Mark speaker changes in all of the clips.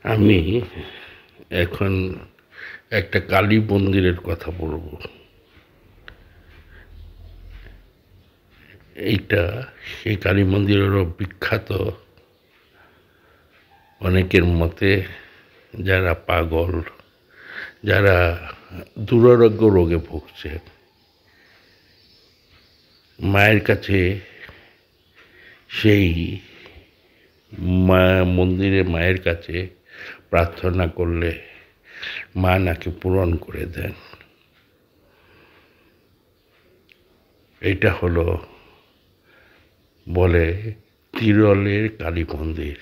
Speaker 1: আমি এখন একটা কালী মন্দিরের কথা বলবো। এইটা সেই কালী মন্দিরেরও বিখ্যাত। অনেকের মতে যারা পাগল, যারা দুরারোগ্য রোগে ভুগছে, মায়ের কাছে সেই মন্দিরে মায়ের কাছে প্রার্থনা করলে মা নাকি পূরণ করে দেন। এটা হলো বলে তিরলের কালী মন্দির।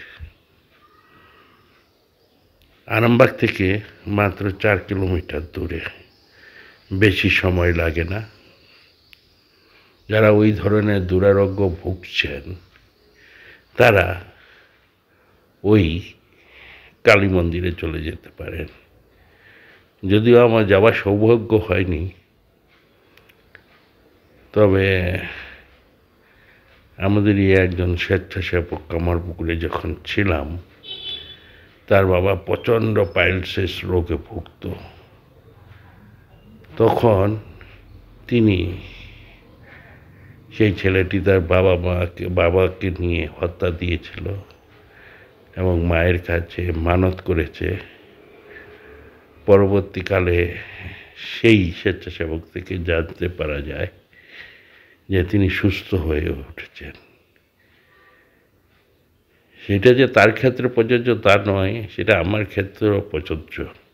Speaker 1: আরামবাগ থেকে মাত্র 4 কিলোমিটার দূরে, বেশি সময় লাগে না। যারা ওই ধরনের দুরারোগ্য ভুগছেন তারা ওই কালী মন্দিরে চলে যেতে পারেন। যদিও আমার যাওয়ার সৌভাগ্য হয়নি, তবে আমাদেরই একজন স্বেচ্ছাসেবক কামারপুকুরে যখন ছিলাম, তার বাবা প্রচণ্ড পাইলসেস রোগে ভুগত। তখন তিনি সেই ছেলেটি তার বাবাকে নিয়ে হত্যা দিয়েছিল এবং মায়ের কাছে মানত করেছে। পরবর্তীকালে সেই স্বেচ্ছাসেবক থেকে জানতে পারা যায় যে তিনি সুস্থ হয়ে উঠেছেন। সেটা যে তার ক্ষেত্রে প্রযোজ্য তা নয়, সেটা আমার ক্ষেত্রেও প্রযোজ্য।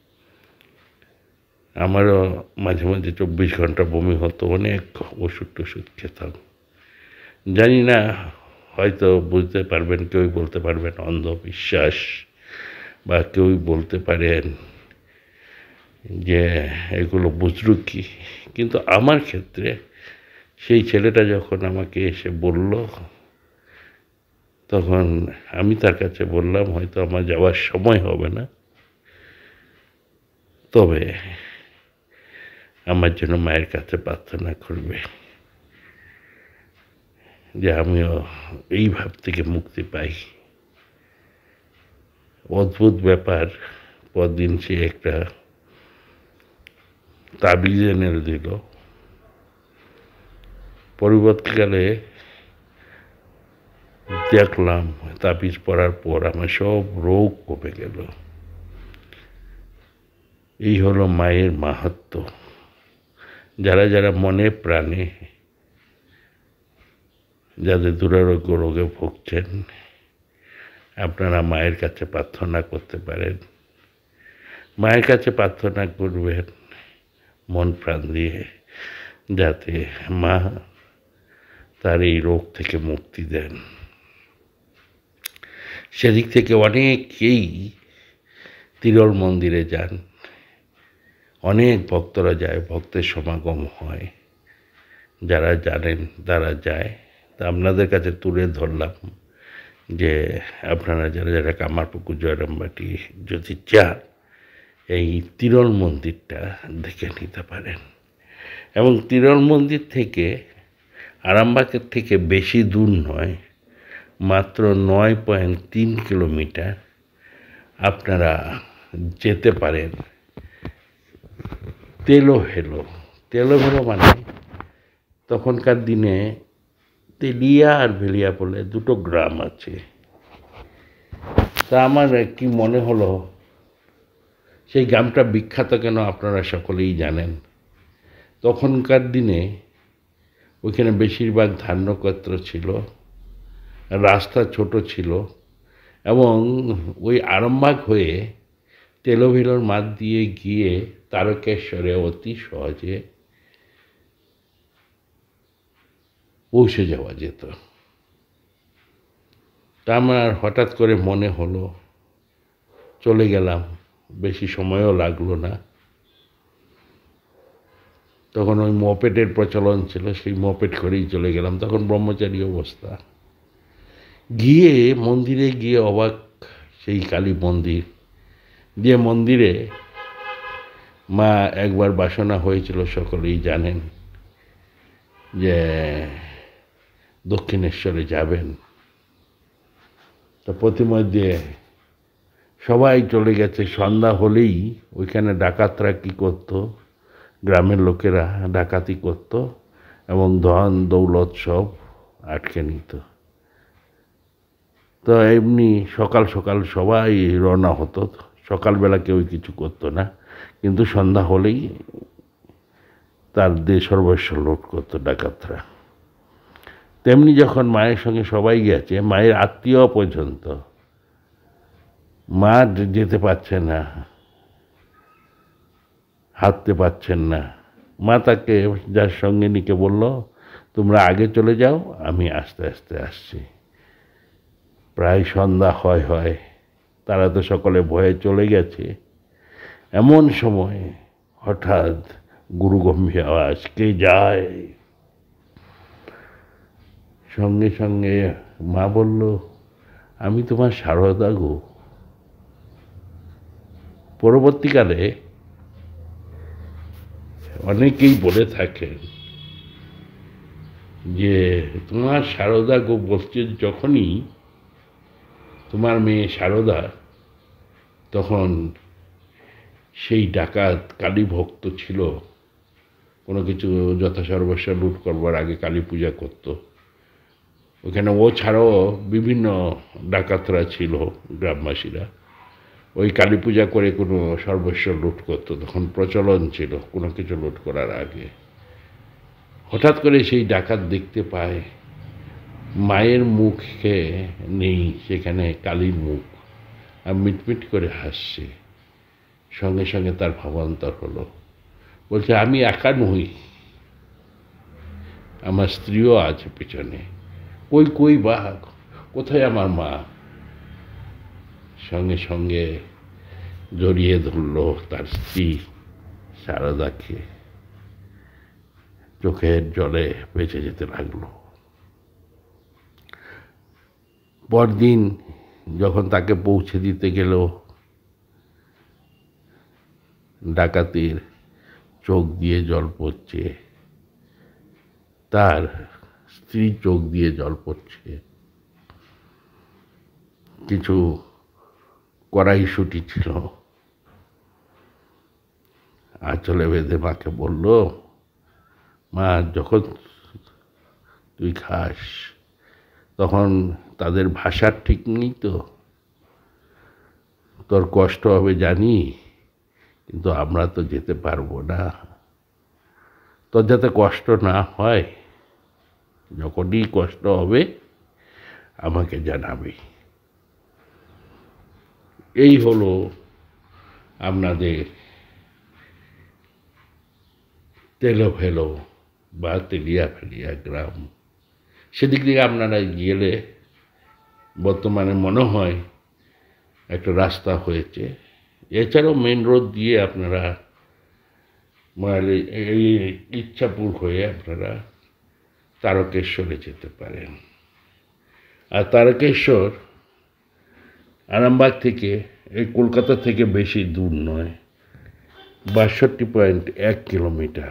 Speaker 1: আমারও মাঝে মাঝে 24 ঘন্টা বমি হতো, অনেক ওষুধ টষুধ খেতাম। জানি না, হয়তো বুঝতে পারবেন, কেউই বলতে পারবেন অন্ধবিশ্বাস, বা কেউই বলতে পারেন যে এগুলো বুজরুকি। কিন্তু আমার ক্ষেত্রে সেই ছেলেটা যখন আমাকে এসে বলল, তখন আমি তার কাছে বললাম হয়তো আমার যাওয়ার সময় হবে না, তবে আমার জন্য মায়ের কাছে প্রার্থনা করবে যে আমিও এই ভাব থেকে মুক্তি পাই। অদ্ভুত ব্যাপার। পরদিন সে একটা তাবিজ এনে দিল। পরবর্তীকালে দেখলাম তাবিজ পড়ার পর আমার সব রোগ কমে গেল। এই হলো মায়ের মাহাত্ম্য। যারা যারা মনে প্রাণে, যাদের দুরারোগ্য রোগে ভুগছেন, আপনারা মায়ের কাছে প্রার্থনা করতে পারেন। মায়ের কাছে প্রার্থনা করবেন মন প্রাণ দিয়ে, যাতে মা তার এই রোগ থেকে মুক্তি দেন। সেদিক থেকে অনেকেই তিরল মন্দিরে যান, অনেক ভক্তরা যায়, ভক্তের সমাগম হয়। যারা জানেন তারা যায়। তা আপনাদের কাছে তুলে ধরলাম যে আপনারা যারা যারা কামারপুকুর জয়রামবাটি যদি চান, এই তিরল মন্দিরটা দেখে নিতে পারেন। এবং তিরল মন্দির থেকে আরামবাগের থেকে বেশি দূর নয়, মাত্র 9.3 কিলোমিটার আপনারা যেতে পারেন তেলোভেলো। তেলোভেলো মানে তখনকার দিনে তেলিয়া আর ভেলিয়া বলে দুটো গ্রাম আছে। তা আমার কি মনে হলো, সেই গ্রামটা বিখ্যাত কেন আপনারা সকলেই জানেন। তখনকার দিনে ওইখানে বেশিরভাগ ধান্যক্ষেত্র ছিল, রাস্তা ছোট ছিল, এবং ওই আরামবাগ হয়ে তেলোভেলোর মাঠ দিয়ে গিয়ে তারকেশ্বরে অতি সহজে পৌঁছে যাওয়া যেত। তা আমার হঠাৎ করে মনে হলো, চলে গেলাম। বেশি সময়ও লাগলো না। তখন ওই মপেডের প্রচলন ছিল, সেই মপেড করেই চলে গেলাম। তখন ব্রহ্মচারী অবস্থা। গিয়ে মন্দিরে গিয়ে অবাক, সেই কালী মন্দির, যে মন্দিরে মা একবার বাসনা হয়েছিল সকলেই জানেন, যে দক্ষিণেশ্বরে যাবেন। তো প্রতিমধ্যে সবাই চলে গেছে। সন্ধ্যা হলেই ওইখানে ডাকাতরা কী করত, গ্রামের লোকেরা ডাকাতি করত এবং ধন দৌলত সব আটকে নিত। তো এমনি সকাল সকাল সবাই রওনা হতো। সকালবেলা কেউ কিছু করতো না, কিন্তু সন্ধ্যা হলেই তার সর্বস্ব লুট করতো ডাকাতরা। তেমনি যখন মায়ের সঙ্গে সবাই গেছে, মায়ের আত্মীয় পর্যন্ত, মা যেতে পারছে না, হাঁটতে পারছেন না। মা তাকে যার সঙ্গে নিকে বলল, তোমরা আগে চলে যাও, আমি আস্তে আস্তে আসছি। প্রায় সন্ধ্যা হয়, তারা তো সকলে ভয়ে চলে গেছে। এমন সময় হঠাৎ গুরুগম্ভীর আওয়াজ, কে যায়? সঙ্গে সঙ্গে মা বলল, আমি তোমার সারদা গো। পরবর্তীকালে অনেকেই বলে থাকেন যে তোমার সারদা গো বলছে যখনই তোমার মেয়ে সারদা, তখন সেই ডাকাত কালী ভক্ত ছিল, কোনো কিছু যথাসর্বস্ব লুট করবার আগে কালী পূজা করত। ওখানে ও ছাড়াও বিভিন্ন ডাকাতরা ছিল, গ্রামবাসীরা ওই কালী পূজা করে কোনো সর্বস্ব লুট করতো। তখন প্রচলন ছিল কোনো কিছু লুট করার আগে। হঠাৎ করে সেই ডাকাত দেখতে পায় মায়ের মুখে নেই, সেখানে কালীর মুখ, আর মিটমিট করে হাসছে। সঙ্গে সঙ্গে তার ভাবান্তর হলো, বলছে আমি একা নই, আমার স্ত্রীও আছে পিছনে। কই বা কোথায় আমার মা? সঙ্গে সঙ্গে জড়িয়ে ধরল তার স্ত্রী সারদাকে, চোখের জলে বেঁচে যেতে লাগলো। পরদিন যখন তাকে পৌঁছে দিতে গেল, ডাকাতের চোখ দিয়ে জল পড়ছে, তার স্ত্রী চোখ দিয়ে জল পড়ছে। কিছু কড়াইশুঁটি ছিল, আঁচলে বেঁধে মাকে বলল, মা যখন তুই খাস তখন তাদের ভাষার ঠিক নেই তো, তোর কষ্ট হবে জানি, কিন্তু আমরা তো যেতে পারবো না। তোর যাতে কষ্ট না হয়, যখনই কষ্ট হবে আমাকে জানাবি। এই হলো আপনাদের তেলোভেলো বা তেলিয়াফেলিয়া গ্রাম। সেদিক থেকে আপনারা গেলে বর্তমানে মনে হয় একটা রাস্তা হয়েছে। এছাড়াও মেন রোড দিয়ে আপনারা এই ইচ্ছাপুর হয়ে আপনারা তারকেশ্বরে যেতে পারেন। আর তারকেশ্বর আরামবাগ থেকে, এই কলকাতা থেকে বেশি দূর নয়, 62.1 কিলোমিটার।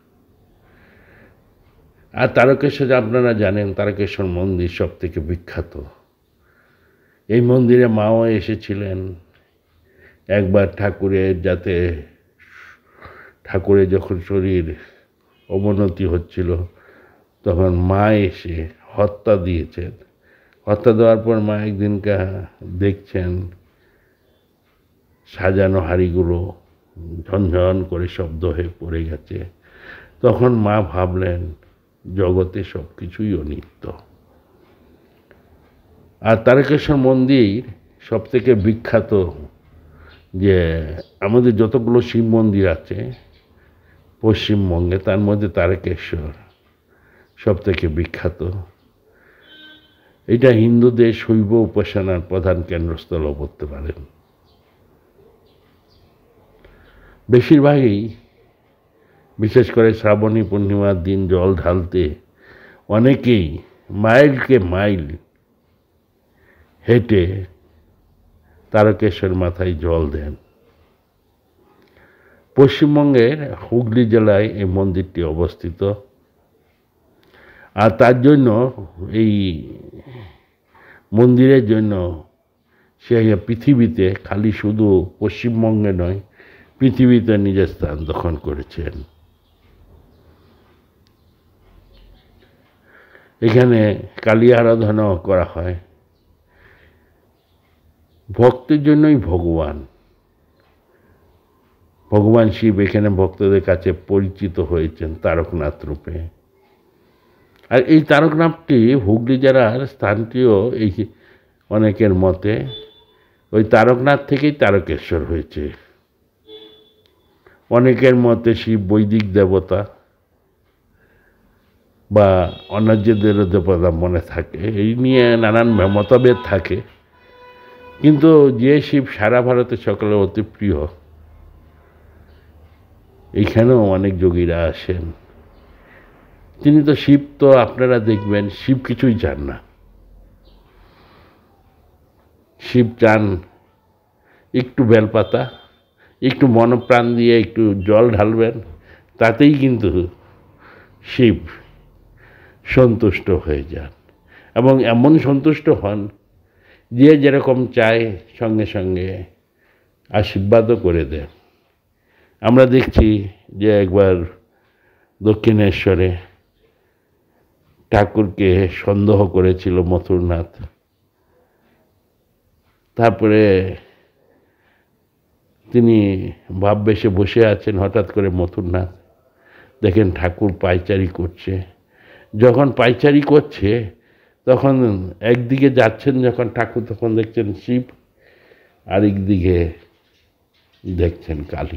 Speaker 1: আর তারকেশ্বর আপনারা জানেন, তারকেশ্বর মন্দির সব থেকে বিখ্যাত। এই মন্দিরে মাও এসেছিলেন একবার, ঠাকুরের যখন শরীর অবনতি হচ্ছিল তখন মা এসে হত্যা দিয়েছেন। হত্যা দেওয়ার পর মা একদিনকা দেখছেন সাজানো হাঁড়িগুলো ঝনঝন করে শব্দ হয়ে পড়ে গেছে। তখন মা ভাবলেন জগতে সব কিছুই অনিত্য। আর তারকেশ্বর মন্দির সব থেকে বিখ্যাত, যে আমাদের যতগুলো শিব মন্দির আছে পশ্চিমবঙ্গে, তার মধ্যে তারকেশ্বর সব থেকে বিখ্যাত। এটা হিন্দুদের শৈব উপাসনার প্রধান কেন্দ্রস্থলও বলতে পারেন। বেশিরভাগই, বিশেষ করে শ্রাবণী পূর্ণিমার দিন জল ঢালতে অনেকেই মাইলকে মাইল হেঁটে তারকেশ্বর মাথায় জল দেন। পশ্চিমবঙ্গের হুগলি জেলায় এই মন্দিরটি অবস্থিত। আর তার জন্য, এই মন্দিরের জন্য সে পৃথিবীতে, খালি শুধু পশ্চিমবঙ্গে নয়, পৃথিবীতে নিজের স্থান দখল করেছেন। এখানে কালী আরাধনাও করা হয়। ভক্তের জন্যই ভগবান, ভগবান শিব এখানে ভক্তদের কাছে পরিচিত হয়েছেন তারকনাথ রূপে। আর এই তারকনাথটি হুগলি জেলার স্থানটিও এই অনেকের মতে ওই তারকনাথ থেকেই তারকেশ্বর হয়েছে। অনেকের মতে শিব বৈদিক দেবতা বা অন্যায্যদের দেবতা মনে থাকে, এই নিয়ে নানান মতভেদ থাকে। কিন্তু যে শিব সারা ভারতে সকলের অতি প্রিয়, এইখানেও অনেক যোগীরা আসেন। তিনি তো শিব, তো আপনারা দেখবেন শিব কিছুই চান না। শিব চান একটু বেলপাতা, একটু মনপ্রাণ দিয়ে একটু জল ঢালবেন, তাতেই কিন্তু শিব সন্তুষ্ট হয়ে যান। এবং এমন সন্তুষ্ট হন যে যেরকম চায় সঙ্গে সঙ্গে আশীর্বাদও করে দেন। আমরা দেখছি যে একবার দক্ষিণেশ্বরে ঠাকুরকে সন্দেহ করেছিল মথুরনাথ। তারপরে তিনি ভাববেশে বসে আছেন, হঠাৎ করে মথুরনাথ দেখেন ঠাকুর পায়চারি করছে। যখন পায়চারি করছে তখন একদিকে যাচ্ছেন যখন ঠাকুর, তখন দেখছেন শিব, আরেক দিকে দেখছেন কালী।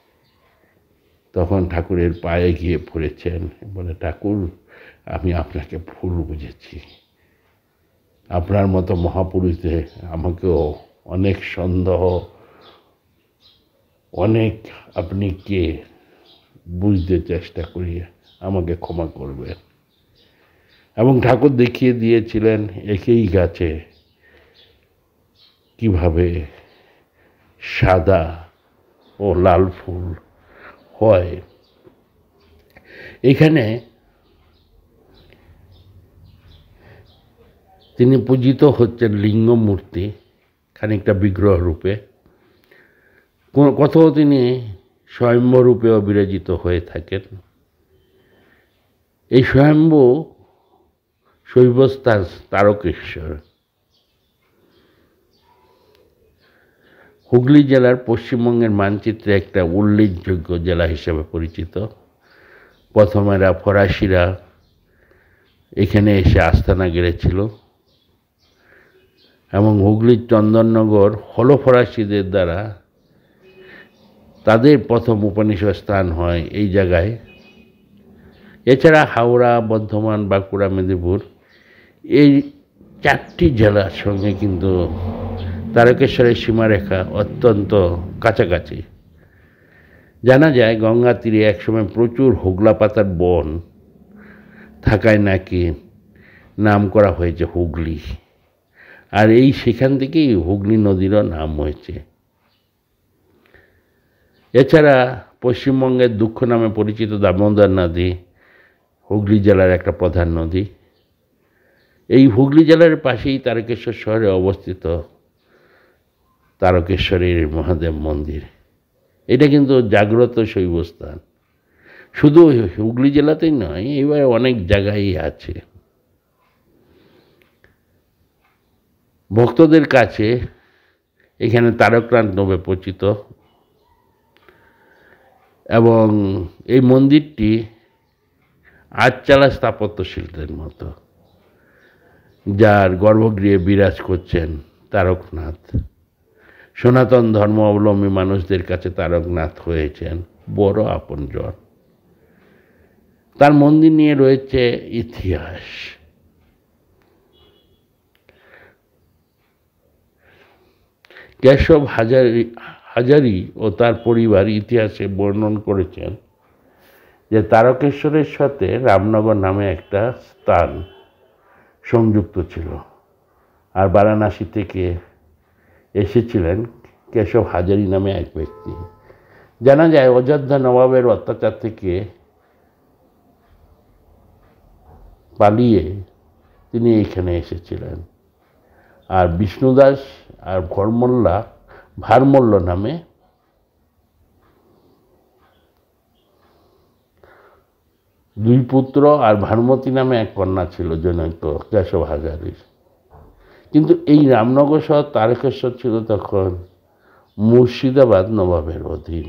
Speaker 1: তখন ঠাকুরের পায়ে গিয়ে পড়েছেন, বলে ঠাকুর আমি আপনাকে ভুল বুঝেছি, আপনার মতো মহাপুরুষে আমাকেও অনেক সন্দেহ, অনেক আপনি কে বুঝতে চেষ্টা করি, আমাকে ক্ষমা করবেন। এবং ঠাকুর দেখিয়ে দিয়েছিলেন একই গাছে কিভাবে সাদা ও লাল ফুল হয়। এখানে তিনি পূজিত হচ্ছেন লিঙ্গ মূর্তি, খানিকটা বিগ্রহ রূপে, কোথাও তিনি স্বয়ম্ভ রূপেও বিরাজিত হয়ে থাকেন। এই স্বয়ম্ভু শৈবস্থান তারকেশ্বর হুগলি জেলার পশ্চিমবঙ্গের মানচিত্রে একটা উল্লেখযোগ্য জেলা হিসেবে পরিচিত। প্রথমেরা ফরাসিরা এখানে এসে আস্তানা গেড়েছিল এবং হুগলির চন্দননগর হল ফরাসিদের দ্বারা তাদের প্রথম উপনিবেশ স্থান হয় এই জায়গায়। এছাড়া হাওড়া, বর্ধমান, বাঁকুড়া, মেদিনীপুর এই চারটি জেলার সঙ্গে কিন্তু তারকেশ্বরের সীমারেখা অত্যন্ত কাছাকাছি। জানা যায় গঙ্গা তীরে একসময় প্রচুর হোগলা পাতার বন থাকায় নাকি নাম করা হয়েছে হুগলি। আর এই সেখান থেকেই হুগলি নদীরও নাম হয়েছে। এছাড়া পশ্চিমবঙ্গের দুঃখ নামে পরিচিত দামোদর নদী হুগলি জেলার একটা প্রধান নদী। এই হুগলি জেলার পাশেই তারকেশ্বর শহরে অবস্থিত তারকেশ্বরের মহাদেব মন্দির। এটা কিন্তু জাগ্রত শৈবস্থান, শুধু হুগলি জেলাতেই নয়, এবার অনেক জায়গায় আছে। ভক্তদের কাছে এখানে তারকনাথ নামে পরিচিত এবং এই মন্দিরটি আটচালা স্থাপত্য শিল্পের মতো, যার গর্ভগৃহে বিরাজ করছেন তারকনাথ। সনাতন ধর্ম অবলম্বী মানুষদের কাছে তারকনাথ হয়েছেন বড় আপনজন। তার মন্দির নিয়ে রয়েছে ইতিহাস। কেশব হাজারি ও তার পরিবার ইতিহাসে বর্ণন করেছেন যে তারকেশ্বরের সাথে রামনগর নামে একটা স্থান সংযুক্ত ছিল, আর বারাণসী থেকে এসেছিলেন কেশব হাজারি নামে এক ব্যক্তি। জানা যায় অযোধ্যা নবাবের অত্যাচার থেকে পালিয়ে তিনি এখানে এসেছিলেন। আর বিষ্ণুদাস আর ভারমল্ল নামে দুই পুত্র আর ভানুমতি নামে এক কন্যা ছিল জনৈক কেশব হাজারীর। কিন্তু এই রামনগর শহর তারকেশ্বর ছিল তখন মুর্শিদাবাদ নবাবের অধীন।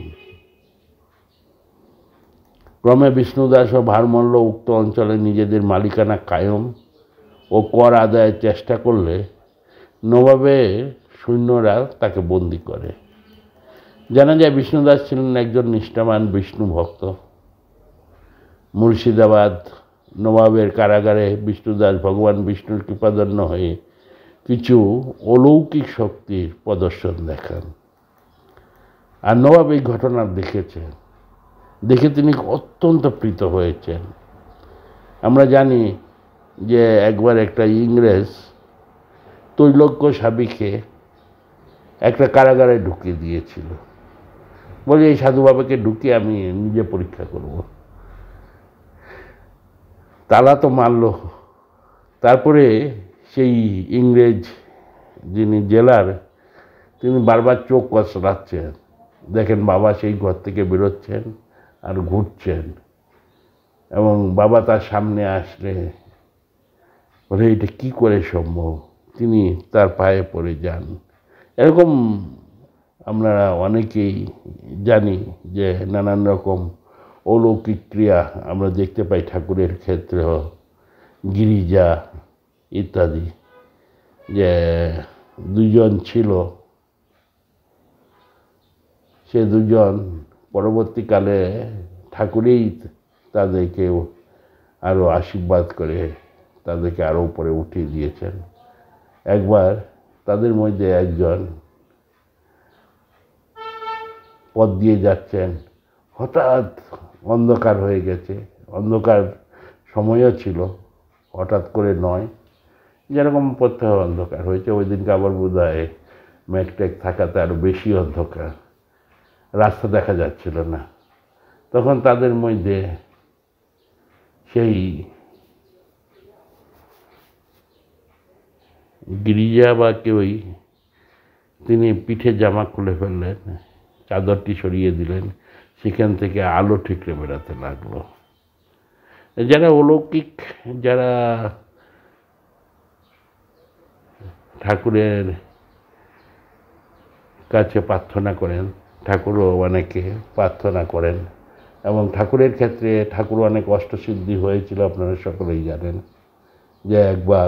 Speaker 1: ক্রমে বিষ্ণুদাস ও ভারমল্ল উক্ত অঞ্চলে নিজেদের মালিকানা কায়েম ও কর আদায়ের চেষ্টা করলে নবাবের সৈন্যরা তাকে বন্দী করে। জানা যায় বিষ্ণুদাস ছিলেন একজন নিষ্ঠাবান বিষ্ণু ভক্ত। মুর্শিদাবাদ নবাবের কারাগারে বিষ্ণুদাস ভগবান বিষ্ণুর কৃপাধন্য হয়ে কিছু অলৌকিক শক্তির প্রদর্শন দেখান। আর নবাব এই ঘটনা দেখে তিনি অত্যন্ত প্রীত হয়েছেন। আমরা জানি যে একবার একটা ইংরেজ তৈলক্য সাবিকে একটা কারাগারে ঢুকিয়ে দিয়েছিল, বলে এই সাধু বাবাকে ঢুকিয়ে আমি নিজে পরীক্ষা করব। তালা তো মারল। তারপরে সেই ইংরেজ যিনি জেলার, তিনি বারবার চোখ কচলাচ্ছেন, দেখেন বাবা সেই ঘর থেকে বেরোচ্ছেন আর ঘুরছেন, এবং বাবা তার সামনে আসলে বলে এটা কি করে সম্ভব, তিনি তার পায়ে পড়ে যান। এরকম আমরা অনেকেই জানি যে নানান রকম অলৌকিক ক্রিয়া আমরা দেখতে পাই ঠাকুরের ক্ষেত্রে, গিরিজা ইত্যাদি। যে দুজন ছিল, সে দুজন পরবর্তীকালে ঠাকুরেই তাদেরকে আরও আশীর্বাদ করে তাদেরকে আরও উপরে উঠিয়ে দিয়েছেন। একবার তাদের মধ্যে একজন পথ দিয়ে যাচ্ছেন, হঠাৎ অন্ধকার হয়ে গেছে, অন্ধকার সময়ও ছিল, হঠাৎ করে নয়, যেরকম প্রত্যহ অন্ধকার হয়েছে। ওই দিনকে আবার বোধ হয় মেঘটেক থাকাতে আরও বেশি অন্ধকার, রাস্তা দেখা যাচ্ছিল না। তখন তাদের মধ্যে সেই গিরিজা বা কেউই, তিনি পিঠে জামা খুলে ফেললেন, চাদরটি সরিয়ে দিলেন, সেখান থেকে আলো ঠিকরে বেড়াতে লাগলো। যারা অলৌকিক, যারা ঠাকুরের কাছে প্রার্থনা করেন, ঠাকুরও অনেকে প্রার্থনা করেন, এবং ঠাকুরের ক্ষেত্রে ঠাকুর অনেক অষ্টসিদ্ধি হয়েছিল, আপনারা সকলেই জানেন। যে একবার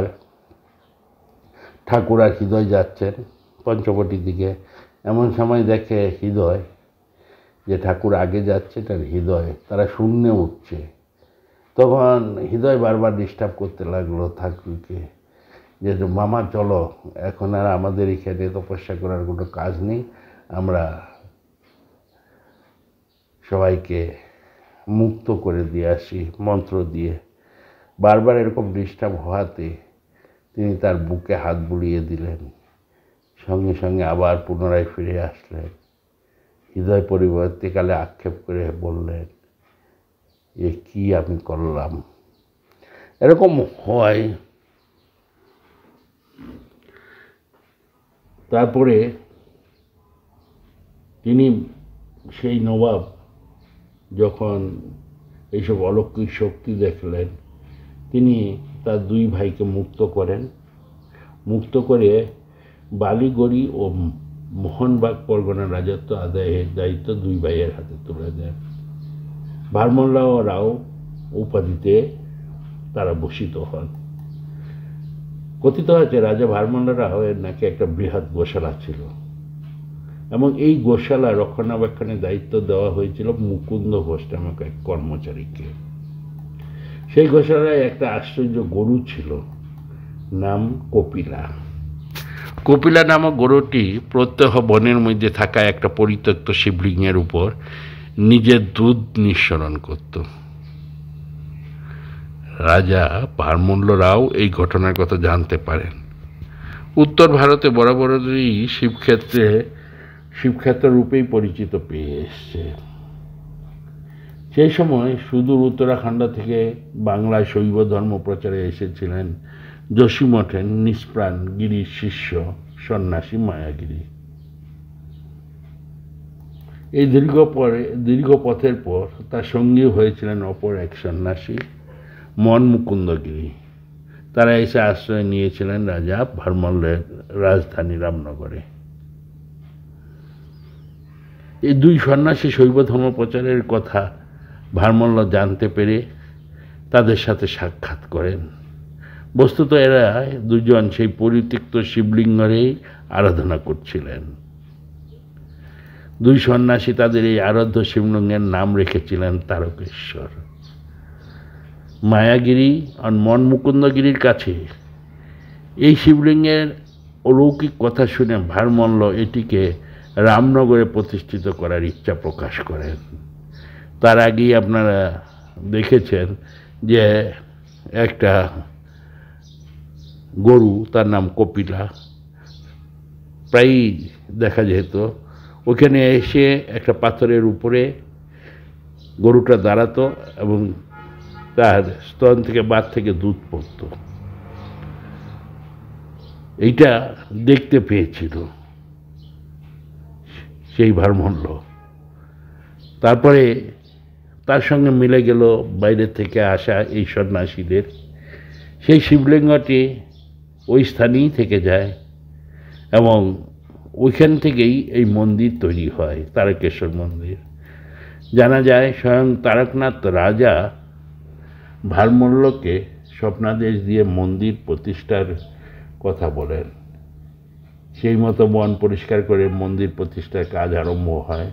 Speaker 1: ঠাকুর আর হৃদয় যাচ্ছেন পঞ্চবটির দিকে, এমন সময় দেখে হৃদয় যে ঠাকুর আগে যাচ্ছে, তার হৃদয় তারা শূন্যে উঠছে। তখন হৃদয় বারবার ডিস্টার্ব করতে লাগলো ঠাকুরকে, যে মামা চলো, এখন আর আমাদের এখানে তপস্যা করার কোনো কাজ নেই, আমরা সবাইকে মুক্ত করে দিয়ে আসি মন্ত্র দিয়ে। বারবার এরকম ডিস্টার্ব হওয়াতে তিনি তার বুকে হাত বুলিয়ে দিলেন, সঙ্গে সঙ্গে আবার পুনরায় ফিরে আসলেন। হৃদয় পরবর্তীকালে আক্ষেপ করে বললেন, এ কি আমি করলাম। এরকম হয়। তারপরে তিনি, সেই নবাব যখন এইসব অলৌকিক শক্তি দেখলেন, তিনি তার দুই ভাইকে মুক্ত করেন। মুক্ত করে বালিগড়ি ও মোহনবাগ পরগনা রাজত্ব আদায়ের দায়িত্ব দুই ভাইয়ের হাতে তুলে দেন। ভারমল্ল ও রাও উপাধিতে তারা ভূষিত হন। কথিত হয়েছে রাজা ভারমল্ল রাও এর নাকি একটা বৃহৎ গোশালা ছিল, এবং এই গোশালা রক্ষণাবেক্ষণের দায়িত্ব দেওয়া হয়েছিল মুকুন্দ ঘোষ নামক এক কর্মচারীকে। সেই গোশালায় একটা আশ্চর্য গরু ছিল, নাম কপিলা। কপিলা নামক গরুটি প্রত্যহ বনের মধ্যে থাকা একটা পরিত্যক্ত শিবলিঙ্গের উপর নিজের দুধ নিঃসরণ করত। রাজা ভারমল্ল রাও এই ঘটনার কথা জানতে পারেন। উত্তর ভারতে বরাবরই শিবক্ষেত্র রূপেই পরিচিত পেয়ে এসছে। সেই সময় সুদূর উত্তরাখণ্ড থেকে বাংলায় শৈব ধর্ম প্রচারে এসেছিলেন যোশীমঠের নিষ্প্রাণ গিরির শিষ্য সন্ন্যাসী মায়াগিরি। এই দীর্ঘ পথের পর তার সঙ্গী হয়েছিলেন অপর এক সন্ন্যাসী মন মুকুন্দগিরি। তারা এসে আশ্রয় নিয়েছিলেন রাজা ভারমল্লের রাজধানী রামনগরে। এই দুই সন্ন্যাসী শৈব ধর্ম প্রচারের কথা ভারমল্ল জানতে পেরে তাদের সাথে সাক্ষাৎ করেন। বস্তুত এরা দুজন সেই পরিত্যক্ত শিবলিঙ্গেরই আরাধনা করছিলেন। দুই সন্ন্যাসী তাদের এই আরাধ্য শিবলিঙ্গের নাম রেখেছিলেন তারকেশ্বর। মায়াগিরি আর মন মুকুন্দগিরির কাছে এই শিবলিঙ্গের অলৌকিক কথা শুনে ভারমল্ল এটিকে রামনগরে প্রতিষ্ঠিত করার ইচ্ছা প্রকাশ করেন। তার আগেই আপনারা দেখেছেন যে একটা গরু, তার নাম কপিলা, প্রায়ই দেখা যেত। ওখানে এসে একটা পাথরের উপরে গরুটা দাঁড়াতো এবং তার স্তন থেকে বাদ থেকে দুধ পড়ত। এইটা দেখতে পেয়েছিল সেই ভারমল্ল। তারপরে তার সঙ্গে মিলে গেল বাইরে থেকে আসা এই সন্ন্যাসীদের। সেই শিবলিঙ্গটি ওই স্থানেই থেকে যায় এবং ওইখান থেকেই এই মন্দির তৈরি হয়, তারকেশ্বর মন্দির। জানা যায় স্বয়ং তারকনাথ রাজা ভারমল্লকে স্বপ্নাদেশ দিয়ে মন্দির প্রতিষ্ঠার কথা বলেন। সেই মতো বন পরিষ্কার করে মন্দির প্রতিষ্ঠার কাজ আরম্ভ হয়।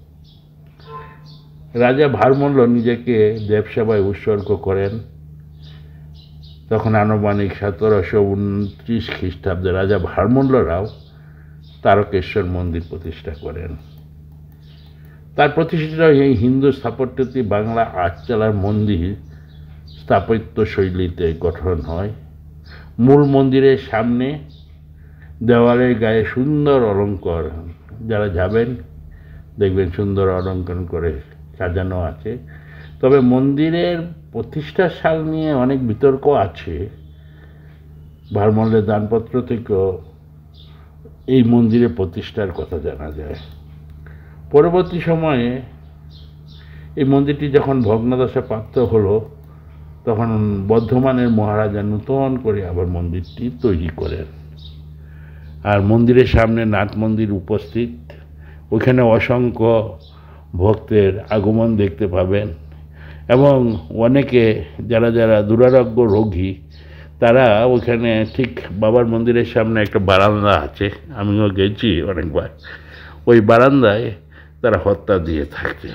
Speaker 1: রাজা ভারমল্ল নিজেকে দেবসেবায় উৎসর্গ করেন। তখন আনুমানিক 1729 খ্রিস্টাব্দে রাজা ভারমল্ল রাও তারকেশ্বর মন্দির প্রতিষ্ঠা করেন। তার প্রতিষ্ঠিত এই হিন্দু স্থাপত্যটি বাংলা আটচালার মন্দির স্থাপত্য শৈলীতে গঠন হয়। মূল মন্দিরের সামনে দেওয়ালের গায়ে সুন্দর অলঙ্কার, যারা যাবেন দেখবেন সুন্দর অলঙ্করণ করে সাজানো আছে। তবে মন্দিরের প্রতিষ্ঠার সাল নিয়ে অনেক বিতর্ক আছে। ভারমল্লের দানপত্র থেকেও এই মন্দিরের প্রতিষ্ঠার কথা জানা যায়। পরবর্তী সময়ে এই মন্দিরটি যখন ভগ্নদশা প্রাপ্ত হলো, তখন বর্ধমানের মহারাজা নূতন করে আবার মন্দিরটি তৈরি করেন। আর মন্দিরের সামনে নাট মন্দির উপস্থিত। ওইখানে অসংখ্য ভক্তের আগমন দেখতে পাবেন এবং অনেকে যারা দুরারোগ্য রোগী, তারা ওইখানে ঠিক বাবার মন্দিরের সামনে একটা বারান্দা আছে, আমিও গেছি অনেকবার। ওই বারান্দায় তারা হত্যা দিয়ে থাকতেন।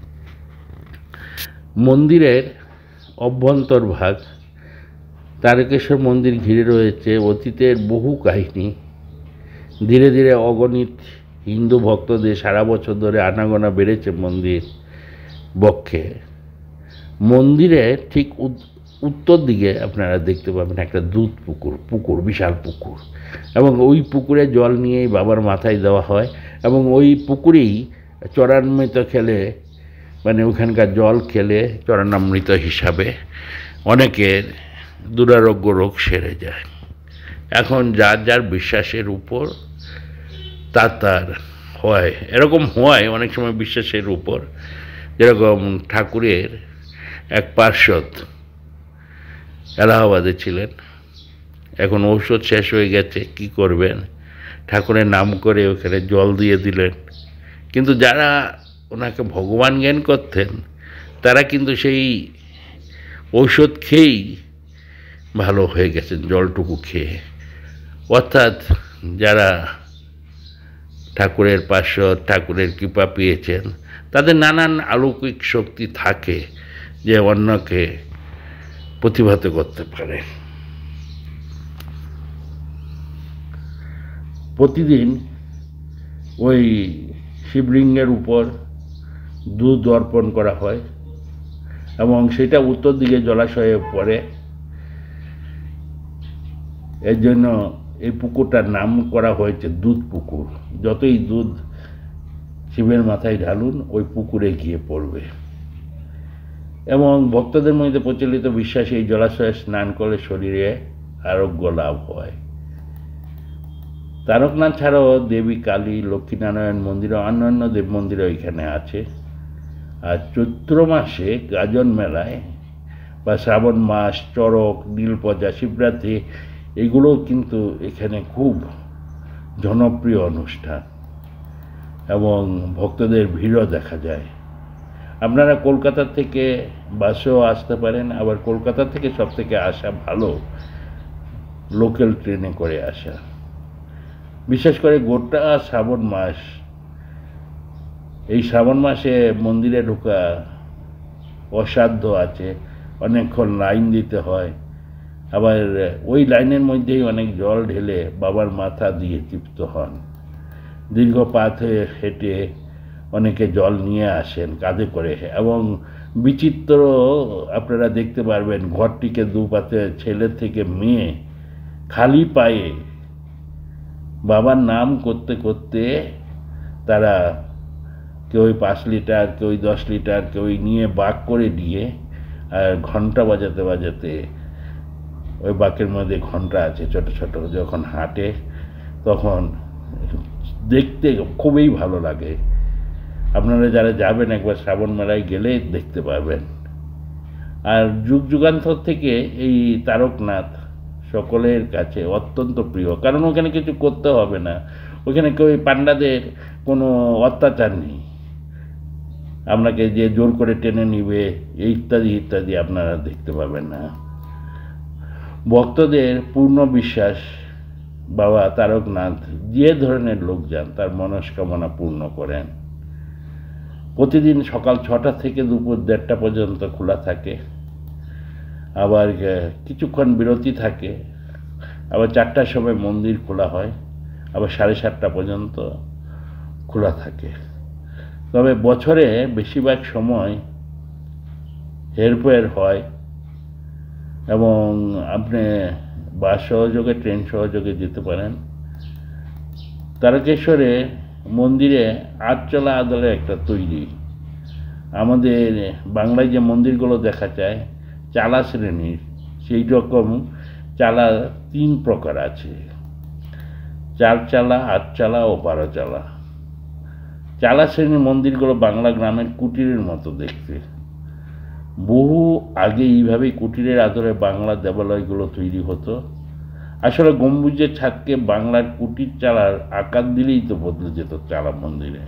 Speaker 1: মন্দিরের অভ্যন্তর ভাগ তারকেশ্বর মন্দির ঘিরে রয়েছে অতীতের বহু কাহিনী। ধীরে ধীরে অগণিত হিন্দু ভক্তদের সারা বছর ধরে আনাগোনা বেড়েছে মন্দির বক্ষে। মন্দিরের ঠিক উত্তর দিকে আপনারা দেখতে পাবেন একটা দুধ পুকুর, বিশাল পুকুর, এবং ওই পুকুরে জল নিয়েই বাবার মাথায় দেওয়া হয় এবং ওই পুকুরেই চরণামৃত খেলে, মানে ওখানকার জল খেলে চরণামৃত হিসাবে অনেকের দুরারোগ্য রোগ সেরে যায়। এখন যার যার বিশ্বাসের উপর তার হয়, এরকম হয় অনেক সময় বিশ্বাসের উপর। যেরকম ঠাকুরের এক পার্ষদ এলাহাবাদে ছিলেন, এখন ঔষধ শেষ হয়ে গেছে, কি করবেন, ঠাকুরের নাম করে ওখানে জল দিয়ে দিলেন। কিন্তু যারা ওনাকে ভগবান জ্ঞান করতেন, তারা কিন্তু সেই ঔষধ খেয়েই ভালো হয়ে গেছেন, জলটুকু খেয়ে। অর্থাৎ যারা ঠাকুরের পার্ষদ, ঠাকুরের কৃপা পেয়েছেন, তাদের নানান অলৌকিক শক্তি থাকে যে অন্যকে প্রতিভাত করতে পারে। প্রতিদিন ওই শিবলিঙ্গের উপর দুধ অর্পণ করা হয় এবং সেটা উত্তর দিকে জলাশয়ে পড়ে। এর জন্য এই পুকুরটার নাম করা হয়েছে দুধ পুকুর। যতই দুধ শিবের মাথায় ঢালুন, ওই পুকুরে গিয়ে পড়বে। এবং ভক্তদের মধ্যে প্রচলিত বিশ্বাস, এই জলাশয়ে স্নান করলে শরীরে আরোগ্য লাভ হয়। তারকনাথ ছাড়াও দেবী কালী, লক্ষ্মীনারায়ণ মন্দির ও অন্যান্য দেব মন্দিরও এখানে আছে। আর চৈত্র মাসে গাজন মেলায় বা শ্রাবণ মাস, চড়ক, নীলপজা, শিবরাত্রি এগুলোও কিন্তু এখানে খুব জনপ্রিয় অনুষ্ঠান এবং ভক্তদের ভিড়ও দেখা যায়। আপনারা কলকাতা থেকে বাসেও আসতে পারেন, আবার কলকাতা থেকে সবথেকে আসা ভালো লোকাল ট্রেনে করে আসা। বিশেষ করে গোটা শ্রাবণ মাস, এই শ্রাবণ মাসে মন্দিরে ঢোকা অসাধ্য আছে, অনেকক্ষণ লাইন দিতে হয়, আবার ওই লাইনের মধ্যেই অনেক জল ঢেলে বাবার মাথা দিয়ে তৃপ্ত হন। দীর্ঘ পাথ হয়ে হেঁটে অনেকে জল নিয়ে আসেন কাঁধে করে, এবং বিচিত্র আপনারা দেখতে পারবেন ঘরটিকে দুপাতে ছেলে থেকে মেয়ে খালি পায়ে বাবার নাম করতে করতে তারা কেউ 5 লিটার, কেউ 10 লিটার, কেউ নিয়ে বাঁক করে দিয়ে, আর ঘন্টা বাজাতে বাজাতে, ওই বাঁকের মধ্যে ঘন্টা আছে ছোট ছোট, যখন হাঁটে তখন দেখতে খুবই ভালো লাগে। আপনারা যারা যাবেন একবার শ্রাবণ মেলায় গেলে দেখতে পাবেন। আর যুগ যুগান্তর থেকে এই তারকনাথ সকলের কাছে অত্যন্ত প্রিয়, কারণ ওখানে কিছু করতে হবে না, ওখানে কেউ পান্ডাদের কোনো অত্যাচার নেই, আপনাকে যে জোর করে টেনে নিবে এই ইত্যাদি ইত্যাদি আপনারা দেখতে পাবেন না। ভক্তদের পূর্ণ বিশ্বাস বাবা তারকনাথ যে ধরনের লোক যান তার মনস্কামনা পূর্ণ করেন। প্রতিদিন সকাল 6টা থেকে দুপুর 1:30টা পর্যন্ত খোলা থাকে, আবার কিছুক্ষণ বিরতি থাকে, আবার 4টার সময় মন্দির খোলা হয়, আবার 7:30টা পর্যন্ত খোলা থাকে। তবে বছরে বেশিরভাগ সময় হেরফের হয়, এবং আপনি বাস সহযোগে, ট্রেন সহযোগে যেতে পারেন। তারকেশ্বরে মন্দিরে 8 আদলে একটা তৈরি। আমাদের বাংলায় যে মন্দিরগুলো দেখা যায় চালা শ্রেণীর, সেই রকম চালা 3 প্রকার আছে: 4 চালা, 8 চালা ও 12 চালা। চালা শ্রেণীর মন্দিরগুলো বাংলা গ্রামের কুটিরের মতো দেখতে। বহু আগে এইভাবেই কুটিরের আদলে বাংলার দেবালয়গুলো তৈরি হতো। আসলে গম্বুজের ছাদকে বাংলার কুটির চালার আকার দিলেই তো বদলে যেত চালা মন্দিরে।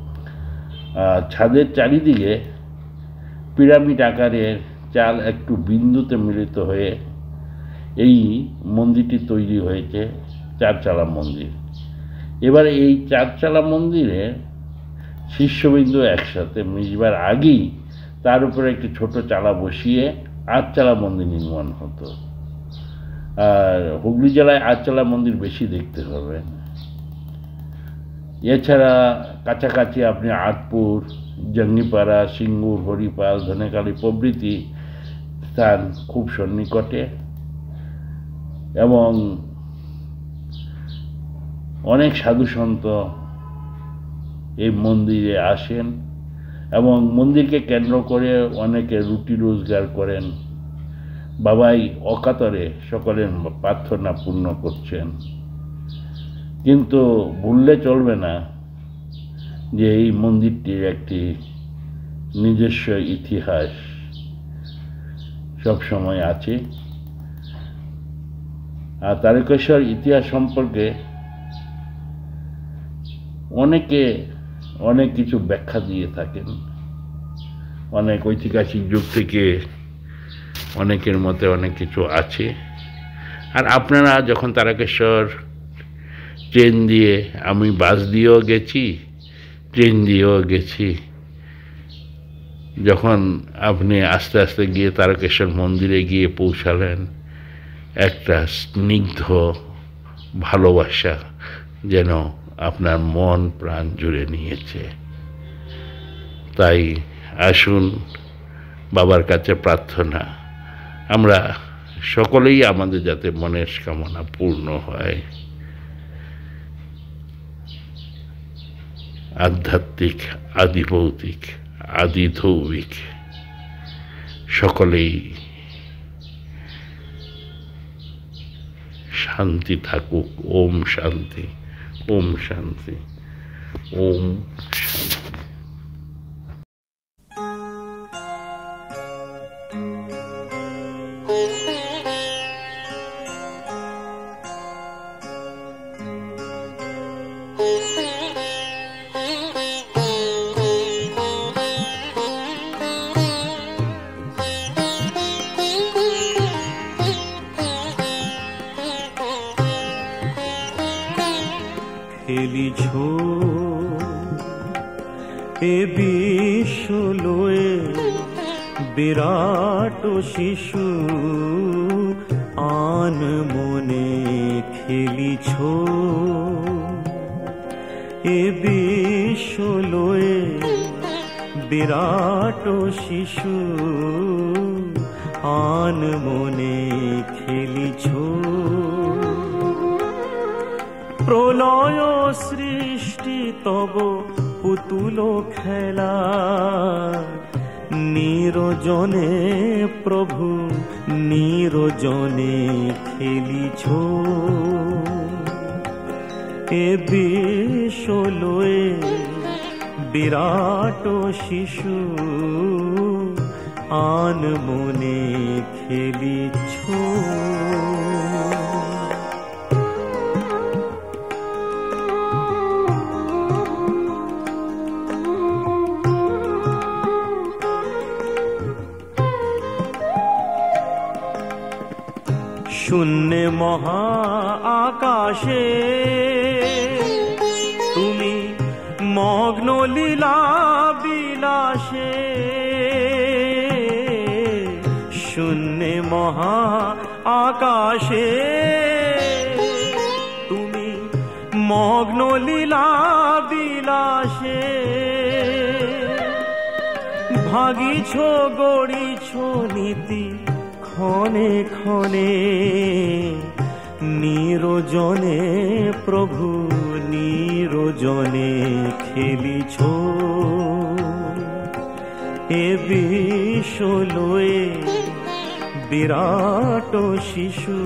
Speaker 1: ছাদের চারিদিকে পিরামিড আকারের চাল একটু বিন্দুতে মিলিত হয়ে এই মন্দিরটি তৈরি হয়েছে 4 চালা মন্দির। এবারে এই 4 চালা মন্দিরের শীর্ষবিন্দু একসাথে মিশবার আগেই তার উপরে একটি ছোট চালা বসিয়ে 8 চালা মন্দির নির্মাণ হতো। আর হুগলি জেলায় 8 চালা মন্দির বেশি দেখতে পাবেন। এছাড়া কাছাকাছি আপনি আটপুর, জঙ্গিপাড়া, সিঙ্গুর, হরিপাল, ধনেখালি প্রভৃতি স্থান খুব সন্নিকটে, এবং অনেক সাধু সন্ত এই মন্দিরে আসেন, এবং মন্দিরকে কেন্দ্র করে অনেকে রুটি রোজগার করেন। বাবাই অকাতরে সকলের প্রার্থনা পূর্ণ করছেন। কিন্তু ভুললে চলবে না যে এই মন্দিরটির একটি নিজস্ব ইতিহাস সবসময় আছে। আর তারকেশ্বর ইতিহাস সম্পর্কে অনেকে অনেক কিছু ব্যাখ্যা দিয়ে থাকেন। অনেক ঐতিহাসিক যুগ থেকে অনেকের মতে অনেক কিছু আছে। আর আপনারা যখন তারকেশ্বর ট্রেন দিয়ে, আমি বাস দিয়েও গেছি, ট্রেন দিয়েও গেছি, যখন আপনি আস্তে আস্তে গিয়ে তারকেশ্বর মন্দিরে গিয়ে পৌঁছালেন, একটা স্নিগ্ধ ভালোবাসা যেন আপনার মন প্রাণ জুড়ে নিয়েছে। তাই আসুন, বাবার কাছে প্রার্থনা, আমরা সকলেই আমাদের যাতে মনের কামনা পূর্ণ হয়। আধ্যাত্মিক, আদিভৌতিক, আদিধৌবিক সকলেই শান্তি থাকুক। ওম শান্তি। ওম শান্তি, ওম শান্তি।
Speaker 2: খেলিছ এ বিশ্ব লয়ে বিরাট শিশু আন মনে খেলিছ এ বিশ্ব লয়ে বিরাট শিশু আন মনে খেলিছ প্রলয় সৃষ্টি তব পুতুল খেলা নিরজনে প্রভু নিরজনে খেলিছ এ বিশ্ব লয়ে বিরাট শিশু আন মনে খেলিছ শূন্যে মহা আকাশে তুমি মগ্ন লীলা বিলাসে শূন্যে মহা আকাশে তুমি মগ্ন লীলা বিলাসে ভাগিছ গড়িছ নীতি ক্ষণে ক্ষণে নিরজনে প্রভু নিরজনে খেলিছ এ বিশ্ব লয়ে বিরাট শিশু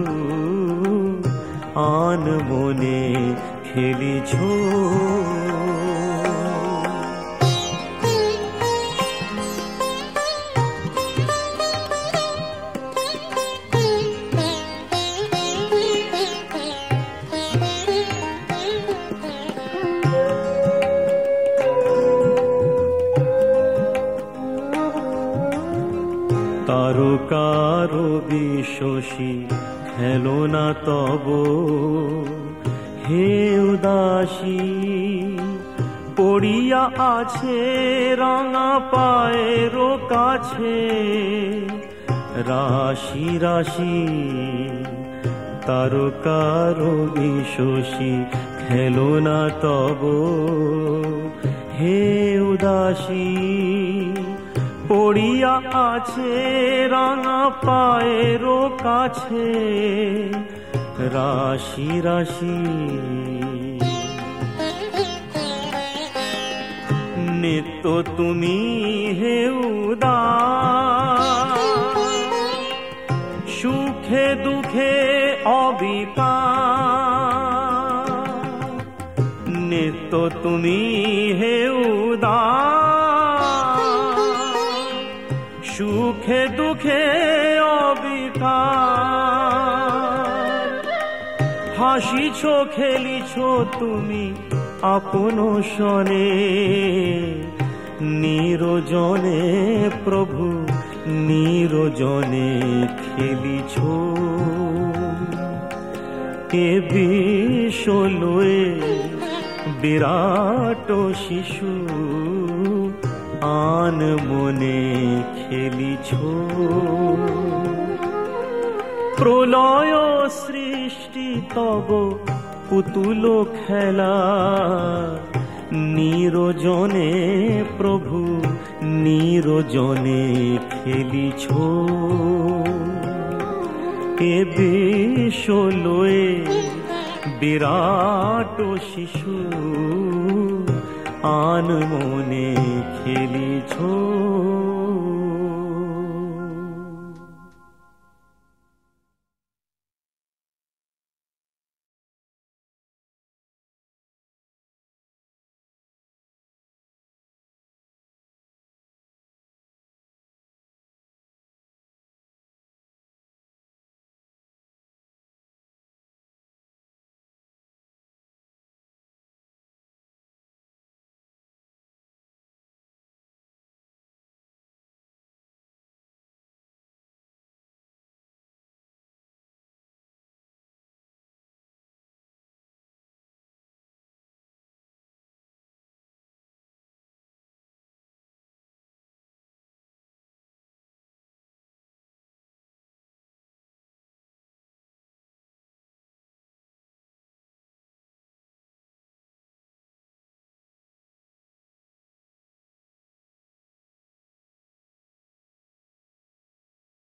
Speaker 2: আন মনে খেলিছ তারকার বিশ্বসী খেলনা তব হে উদাসী পড়িয়া আছে রাঙা পায়ের কাছে রাশি রাশি তারকার বিশ্বসী খেলনা তব হে উদাসী পড়িয়া আছে রাঙা পায়ের কাছে রাশি রাশি নিত্য তুমি হে উদাস সুখে দুঃখে অবিকার নিত্য তুমি হে উদাস সুখে দুঃখে অবিকার হাসিছ খেলিছ তুমি আপন সনে নিরজনে প্রভু নিরজনে খেলিছ এ বিশ্ব লয়ে বিরাট শিশু আন মনে খেলিছ প্রলয় সৃষ্টি তব পুতুল খেলা নিরজনে প্রভু নিরজনে খেলিছ এ বিশ্ব লয়ে বিরাট শিশু আন মনে খেলিছ।